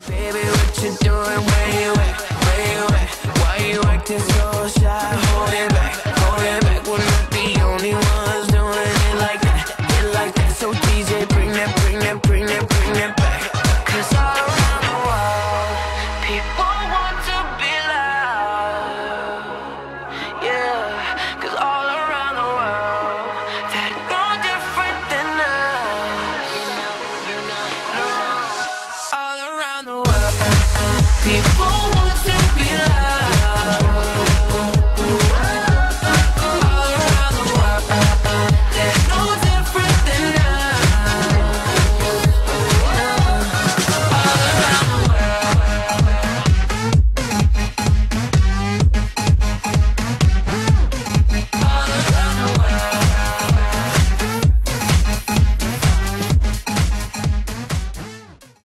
Baby, what you doing? Where you at? Where you at? Why you acting so shy? Hold it back, hold it back. We're not the only ones doing it like that, it like that. So DJ, bring that, bring that, bring that, bring that back. 'Cause all around the world, people want to be loved. Yeah, 'cause all around the world, they're no different than us. All around the world, people